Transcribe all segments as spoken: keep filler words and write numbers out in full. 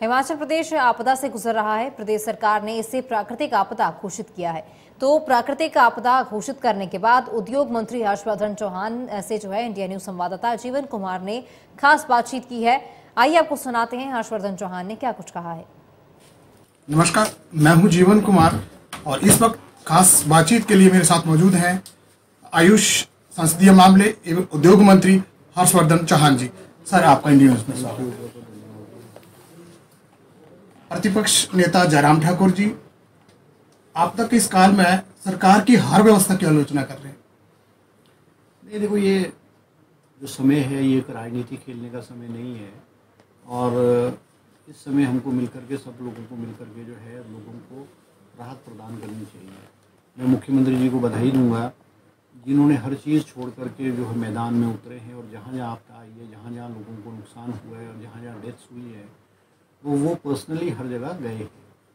हिमाचल प्रदेश आपदा से गुजर रहा है। प्रदेश सरकार ने इसे प्राकृतिक आपदा घोषित किया है। तो प्राकृतिक आपदा घोषित करने के बाद उद्योग मंत्री हर्षवर्धन चौहान से जो है इंडिया न्यूज संवाददाता जीवन कुमार ने खास बातचीत की है। आइए आपको सुनाते हैं हर्षवर्धन चौहान ने क्या कुछ कहा है। नमस्कार, मैं हूं जीवन कुमार और इस वक्त खास बातचीत के लिए मेरे साथ मौजूद हैं आयुष, संसदीय मामले एवं उद्योग मंत्री हर्षवर्धन चौहान जी। सर, आपका इंडिया न्यूज में स्वागत। प्रतिपक्ष नेता जयराम ठाकुर जी आपदा के इस काल में सरकार की हर व्यवस्था की आलोचना कर रहे हैं। नहीं, देखो, ये जो समय है ये एक राजनीति खेलने का समय नहीं है और इस समय हमको मिलकर के सब लोगों को मिलकर के जो है लोगों को राहत प्रदान करनी चाहिए। मैं मुख्यमंत्री जी को बधाई दूंगा जिन्होंने हर चीज़ छोड़ करके जो है मैदान में उतरे हैं और जहाँ जहाँ आपदा आई है, जहाँ जहाँ लोगों को नुकसान हुआ है और जहाँ जहाँ डेथ्स हुई है वो वो पर्सनली हर जगह गए हैं।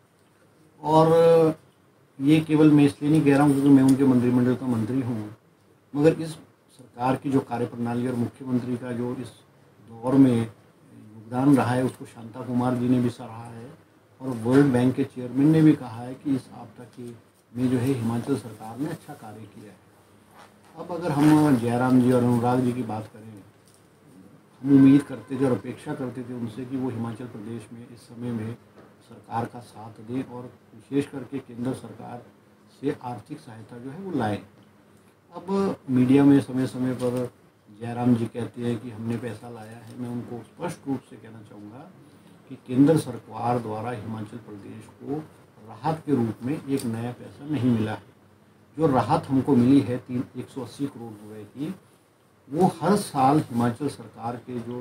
और ये केवल मैं इसलिए नहीं कह रहा हूँ क्योंकि मैं उनके मंत्रिमंडल का मंत्री हूँ, मगर इस सरकार की जो कार्यप्रणाली और मुख्यमंत्री का जो इस दौर में योगदान रहा है उसको शांता कुमार जी ने भी सराहा है और वर्ल्ड बैंक के चेयरमैन ने भी कहा है कि इस आपदा के में जो है हिमाचल सरकार ने अच्छा कार्य किया है। अब अगर हम जयराम जी और अनुराग जी की बात करें, हम उम्मीद करते थे और अपेक्षा करते थे उनसे कि वो हिमाचल प्रदेश में इस समय में सरकार का साथ दें और विशेष करके केंद्र सरकार से आर्थिक सहायता जो है वो लाएं। अब मीडिया में समय समय पर जयराम जी कहते हैं कि हमने पैसा लाया है। मैं उनको स्पष्ट रूप से कहना चाहूँगा कि केंद्र सरकार द्वारा हिमाचल प्रदेश को राहत के रूप में एक नया पैसा नहीं मिला है। जो राहत हमको मिली है तीन एक सौ अस्सी करोड़ रुपए की, वो हर साल हिमाचल सरकार के जो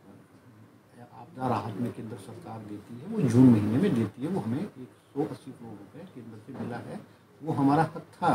आपदा राहत में केंद्र सरकार देती है वो जून महीने में देती है। वो हमें एक सौ अस्सी करोड़ रुपए केंद्र से मिला है, वो हमारा हक था।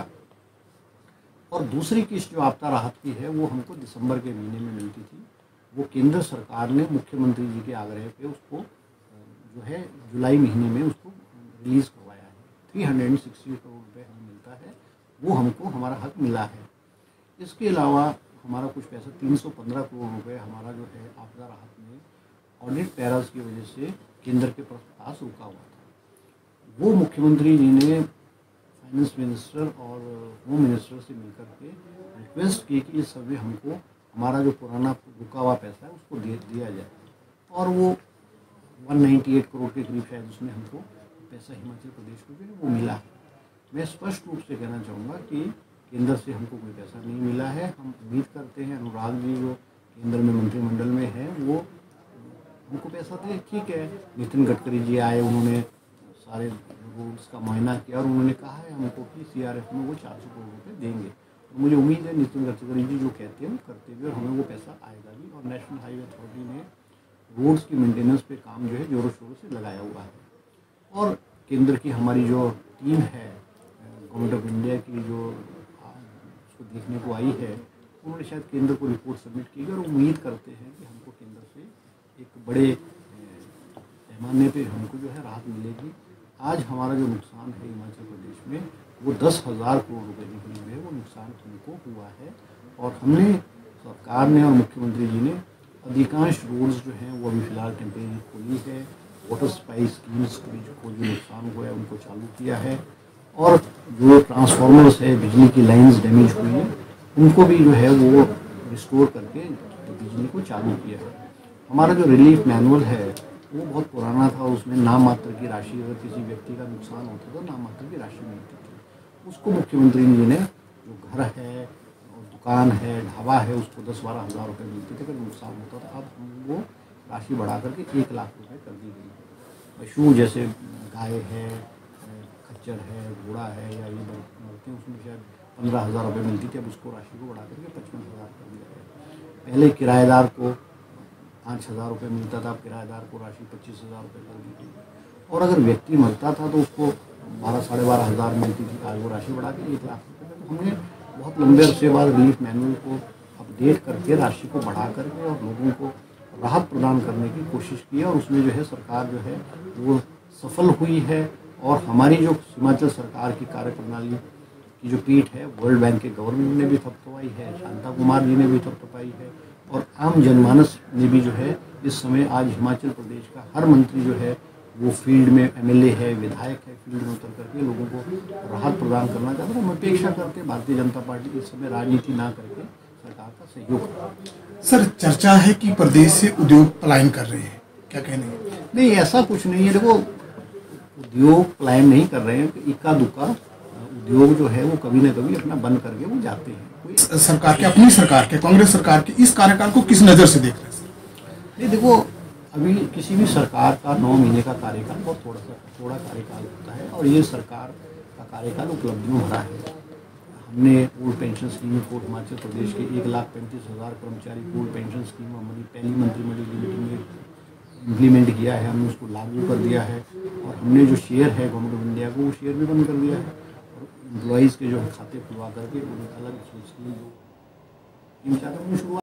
और दूसरी किस्त जो आपदा राहत की है वो हमको दिसंबर के महीने में मिलती थी। वो केंद्र सरकार ने मुख्यमंत्री जी के आग्रह पे उसको जो है जुलाई महीने में उसको रिलीज़ करवाया है। Three hundred and sixty crore रुपये हमें मिलता है, वो हमको हमारा हक मिला है। इसके अलावा हमारा कुछ पैसा तीन सौ पंद्रह करोड़ रुपए हमारा जो है आपदा राहत में ऑडिट पैराज की वजह से केंद्र के पास रुका हुआ था। वो मुख्यमंत्री जी ने फाइनेंस मिनिस्टर और होम मिनिस्टर से मिलकर के रिक्वेस्ट की कि इस समय हमको हमारा जो पुराना रुका हुआ पैसा है उसको दे दिया जाए और वो एक सौ अट्ठानवे करोड़ के करीब शायद उसमें हमको पैसा हिमाचल प्रदेश को भी वो मिला है। मैं स्पष्ट रूप से कहना चाहूँगा कि केंद्र से हमको कोई पैसा नहीं मिला है। हम उम्मीद करते हैं अनुराग जी जो केंद्र में मंत्रिमंडल में हैं वो हमको पैसा दे। ठीक है, नितिन गडकरी जी आए, उन्होंने सारे रोड्स का मुआयना किया और उन्होंने कहा है हमको कि सीआरएफ में वो चार सौ करोड़ रुपये देंगे। तो मुझे उम्मीद है नितिन गडकरी जी जो कहते हैं वो करते हुए और हमें वो पैसा आएगा भी। और नेशनल हाईवे अथॉरिटी ने रोड्स की मेंटेनेंस पे काम जो है जोरों शोरों से लगाया हुआ है। और केंद्र की हमारी जो टीम है गवर्नमेंट ऑफ इंडिया की जो उसको देखने को आई है, उन्होंने शायद केंद्र को रिपोर्ट सबमिट की और उम्मीद करते हैं कि हमको केंद्र से एक बड़े पैमाने पे हमको जो है राहत मिलेगी। आज हमारा जो नुकसान है हिमाचल प्रदेश में वो दस हज़ार करोड़ रुपए के करीब है, वो नुकसान हमको हुआ है। और हमने सरकार ने और मुख्यमंत्री जी ने अधिकांश रोड्स जो हैं वो अभी फ़िलहाल टेम्परेरी खोली है। वाटर सप्लाई स्कीम्स को जो नुकसान हुआ है उनको चालू किया है और जो ट्रांसफार्मर्स है, बिजली की लाइंस डैमेज हुई हैं, उनको भी जो है वो रिस्टोर करके बिजली को चालू किया है। हमारा जो रिलीफ मैनुअल है वो बहुत पुराना था और उसमें नाम मात्र की राशि, अगर किसी व्यक्ति का नुकसान होता तो नाम मात्र की राशि मिलती थी। उसको मुख्यमंत्री जी ने जो घर है और दुकान है, ढाबा है, उसको दस बारह हज़ार रुपये मिलते थे अगर नुकसान होता था। अब हम वो राशि बढ़ा करके एक लाख रुपये कर दी गई है। पशु जैसे गाय है, खच्चर है, घोड़ा है या ये मरते हैं उसमें शायद पंद्रह हज़ार रुपये मिलती थी, अब उसको राशि को बढ़ा करके पचपन हज़ार कर दिया है। पहले किराएदार को पाँच हज़ार रुपये मिलता था, अब किराएदार को राशि पच्चीस हज़ार रुपये कर दी गई। और अगर व्यक्ति मरता था तो उसको बारह साढ़े बारह हज़ार मिलती थी, आज वो राशि बढ़ा के एक लाख रुपये। तो हमने बहुत लंबे अरसे बाद रिलीफ मैनुअल को अपडेट करके राशि को बढ़ा करके और लोगों को राहत प्रदान करने की कोशिश की और उसमें जो है सरकार जो है वो सफल हुई है। और हमारी जो हिमाचल सरकार की कार्यप्रणाली की जो पीठ है वर्ल्ड बैंक के गवर्नर ने भी थपथपाई है, शांता कुमार जी ने भी थपथपाई है और आम जनमानस ने भी जो है इस समय आज हिमाचल प्रदेश का हर मंत्री जो है वो फील्ड में एमएलए है, विधायक है, फील्ड में उतर करके लोगों को राहत प्रदान करना चाहता है। हम अपेक्षा करते हैं भारतीय जनता पार्टी इस समय राजनीति ना करके सरकार का सहयोग करे। सर, चर्चा है कि प्रदेश से उद्योग पलायन कर रहे हैं, क्या कहने? नहीं, ऐसा कुछ नहीं है। देखो, उद्योग पलायन नहीं कर रहे हैं, इक्का दुक्का उद्योग जो है वो कभी ना कभी अपना बंद करके वो जाते हैं। कोई सरकार के, अपनी सरकार के, कांग्रेस सरकार के इस कार्यकाल को किस नज़र से देख रहे हैं सर? नहीं, देखो, अभी किसी भी सरकार का नौ महीने का कार्यकाल बहुत थोड़ा सा थोड़ा कार्यकाल होता है और ये सरकार का कार्यकाल उपलब्धियों भरा है। हमने ओल्ड पेंशन स्कीम को हिमाचल प्रदेश के एक लाख पैंतीस हज़ार कर्मचारी ओल्ड पेंशन स्कीम हमारी पहली मंत्रिमंडल की मीटिंग में इम्प्लीमेंट किया है, हमने उसको लागू कर दिया है और हमने जो शेयर है गवर्नमेंट ऑफ इंडिया को वो शेयर भी बंद कर दिया है और एम्प्लॉइज़ के जो खाते खुलवा करके उन्हें अलग स्कीम शुरुआत